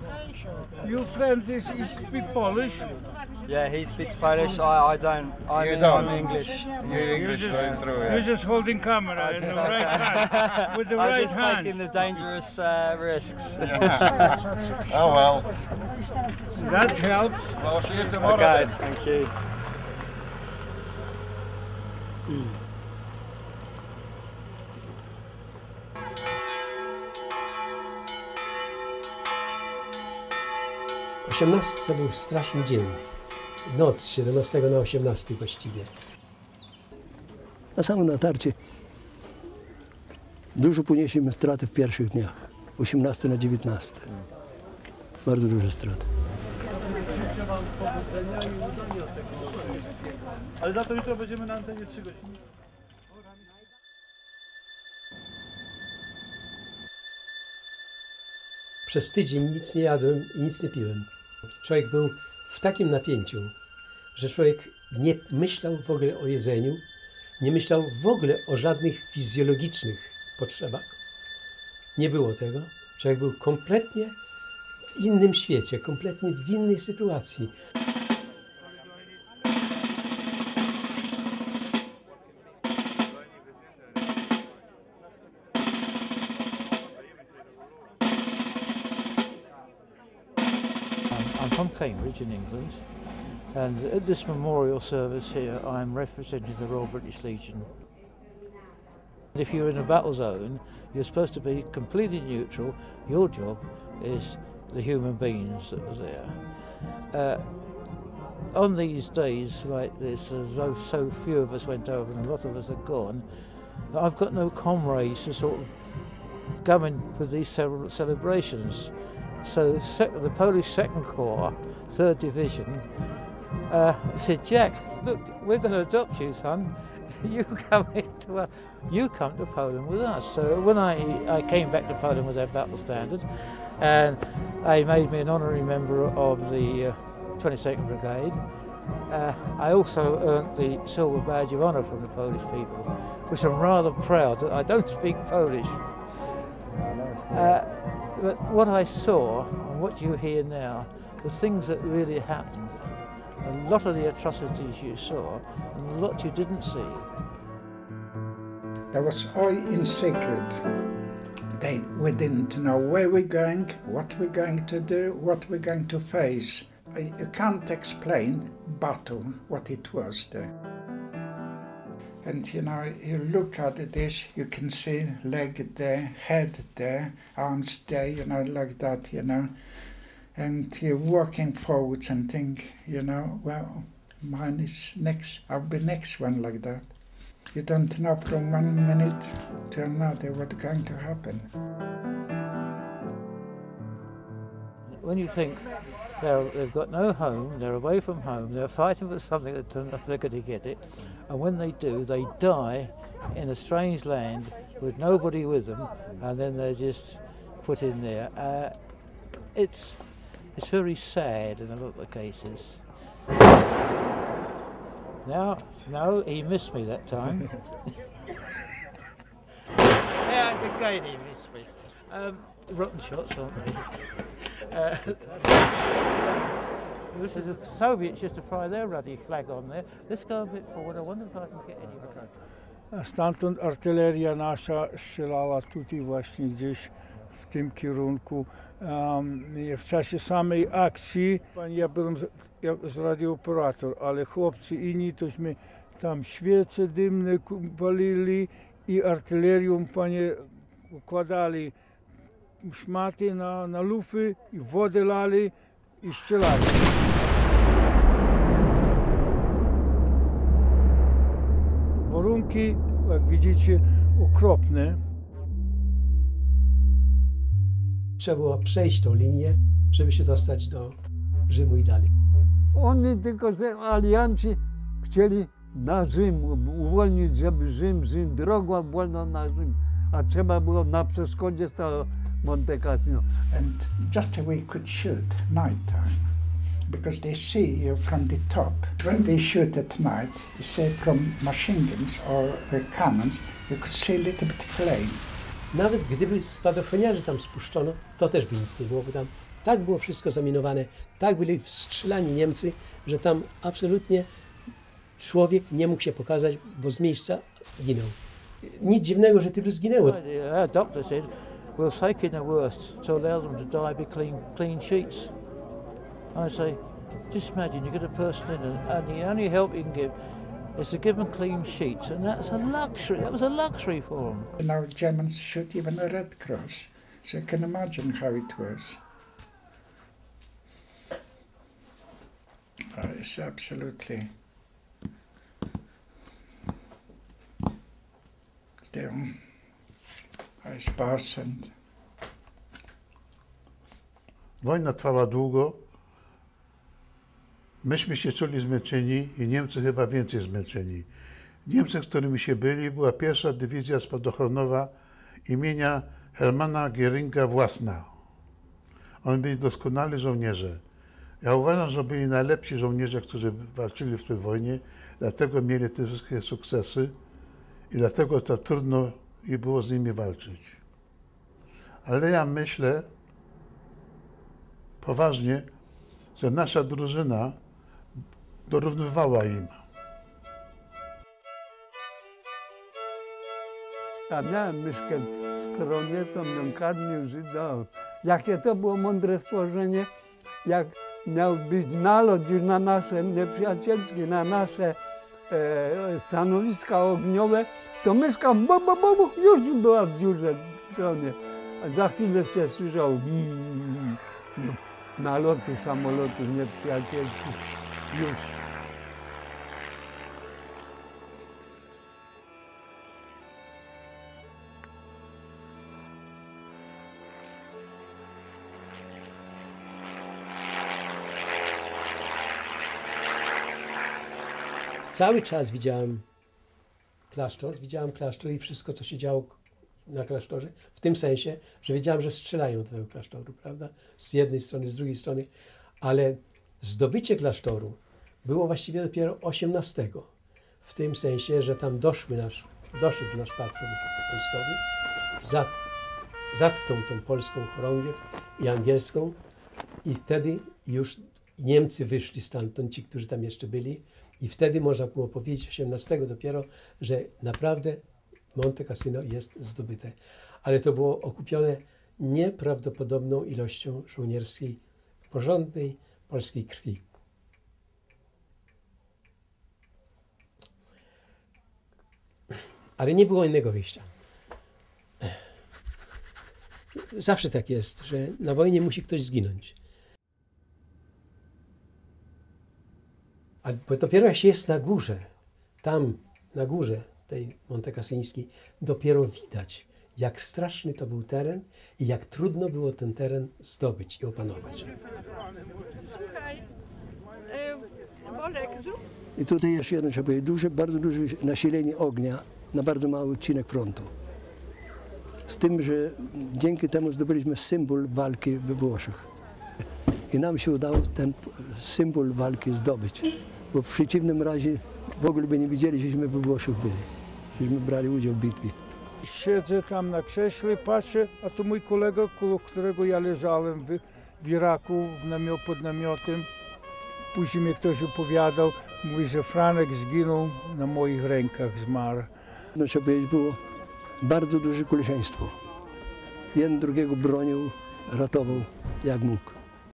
Your friend is speak Polish? Yeah, he speaks Polish. I don't. I'm English. You're English, You're just holding camera in the right hand with the right I'm just hand. taking the dangerous risks. Oh well. That helps. Well, I'll see you tomorrow. Okay, then. thank you. To był straszny dzień. Noc z 17 na 18 właściwie. Na samo natarcie dużo ponieśliśmy straty w pierwszych dniach. 18 na 19. Bardzo duże straty. Ale za to jutro będziemy na antenie 3 godziny. Przez tydzień nic nie jadłem i nic nie piłem. Człowiek był w takim napięciu, że człowiek nie myślał w ogóle o jedzeniu, nie myślał w ogóle o żadnych fizjologicznych potrzebach. Nie było tego. Człowiek był kompletnie w innym świecie, kompletnie w innej sytuacji. I'm from Cambridge in England, and at this memorial service here I'm representing the Royal British Legion. If you're in a battle zone, you're supposed to be completely neutral. Your job is the human beings that were there. On these days like this, though so few of us went over and a lot of us are gone, I've got no comrades to sort of go in with these celebrations. So the Polish Second Corps, 3rd Division, said, "Jack, look, we're going to adopt you, son. You come to Poland with us." So when I came back to Poland with that battle standard, and they made me an honorary member of the 22nd Brigade. I also earned the Silver Badge of Honour from the Polish people, which I'm rather proud that I don't speak Polish. But what I saw and what you hear now, the things that really happened, a lot of the atrocities you saw and a lot you didn't see. That was all in secret. We didn't know where we're going, what we're going to do, what we're going to face. You can't explain battle, what it was there. And you know, you look at this, you can see leg there, head there, arms there, you know, like that, you know. And you're walking forwards and think, you know, well, mine is next, I'll be next one like that. You don't know from 1 minute to another what's going to happen. When you think they've got no home, they're away from home, they're fighting for something that they're going to get it, and when they do, they die in a strange land with nobody with them, and then they're just put in there. It's very sad in a lot of the cases. No, he missed me that time. Yeah, again he missed me. Rotten shots, aren't they? This is the Soviets used to fly their ruddy flag on there. Let's go a bit forward. I wonder if I can get anywhere. Stamtąd artyleria nasza strzelała tutaj właśnie gdzieś w tym kierunku. W czasie samej akcji, ja byłem z radiooperator, ale chłopcy inni tośmy tam świece dymne palili i artylerią panie układali szmaty na lufy i wodę lali i strzelali. Warunki, jak widzicie, okropne. Trzeba było przejść tą linię, żeby się dostać do Rzymu i dalej. Oni tylko z aliancji chcieli na Rzym uwolnić, żeby Rzym, droga wolna na Rzym, a trzeba było na przeszkodzie stało Monte Cassino. And just we could shoot nighttime, because they see you from the top. When they shoot at night, you say from machine guns or cannons, you could see a little bit flame. Nawet gdyby spadochroniarzy tam spuszczono, to też by nic nie było, bo tam Tak było wszystko zaminowane, tak byli wstrzelani Niemcy, że tam absolutnie człowiek nie mógł się pokazać, bo z miejsca ginął. Nic dziwnego, że tylu zginęło. Our doctor said, we'll take in the worst to allow them to die with clean sheets. I say, just imagine you get a person in and the only help you can give is to give them clean sheets, and that's a luxury. That was a luxury for them. Now Germans shoot even a Red Cross, so you can imagine how it was. It's absolutely still I sparse and Wojna trwała długo. Myśmy się czuli zmęczeni i Niemcy chyba więcej zmęczeni. Niemcy, z którymi się byli, była pierwsza dywizja spadochronowa imienia Hermana Göringa Własna. Oni byli doskonali żołnierze. Ja uważam, że byli najlepsi żołnierze, którzy walczyli w tej wojnie, dlatego mieli te wszystkie sukcesy i dlatego tak trudno i było z nimi walczyć. Ale ja myślę poważnie, że nasza drużyna dorównywała im. Ja miałem myszkę w skronie, co mnie karmił Żyda. Jakie to było mądre stworzenie, jak miał być nalot już na nasze nieprzyjacielskie, na nasze stanowiska ogniowe, to myszka już była w dziurze w skronie. A za chwilę się słyszał naloty samolotów nieprzyjacielskich już. Cały czas widziałem klasztor i wszystko, co się działo na klasztorze, w tym sensie, że wiedziałem, że strzelają do tego klasztoru, prawda? Z jednej strony, z drugiej strony, ale zdobycie klasztoru było właściwie dopiero 18. W tym sensie, że tam doszedł nasz patron wojskowy, zatknął tą polską chorągiew i angielską i wtedy już Niemcy wyszli stamtąd, ci, którzy tam jeszcze byli, i wtedy można było powiedzieć 18 dopiero, że naprawdę Monte Cassino jest zdobyte. Ale to było okupione nieprawdopodobną ilością żołnierskiej, porządnej polskiej krwi. Ale nie było innego wyjścia. Zawsze tak jest, że na wojnie musi ktoś zginąć. Bo dopiero jak się jest na górze, tam na górze tej montecassińskiej, dopiero widać, jak straszny to był teren i jak trudno było ten teren zdobyć i opanować. I tutaj jeszcze jedno trzeba powiedzieć, bardzo duże nasilenie ognia na bardzo mały odcinek frontu. Z tym, że dzięki temu zdobyliśmy symbol walki we Włoszech. I nam się udało ten symbol walki zdobyć, bo w przeciwnym razie w ogóle by nie widzieli, żeśmy we Włoszech byli, żeśmy brali udział w bitwie. Siedzę tam na krześle, patrzę, a to mój kolega, koło którego ja leżałem w Iraku pod namiotem. Później mi ktoś opowiadał, mówi, że Franek zginął na moich rękach, zmarł. No, trzeba powiedzieć, było bardzo duże koleżeństwo. Jeden drugiego bronił, ratował jak mógł.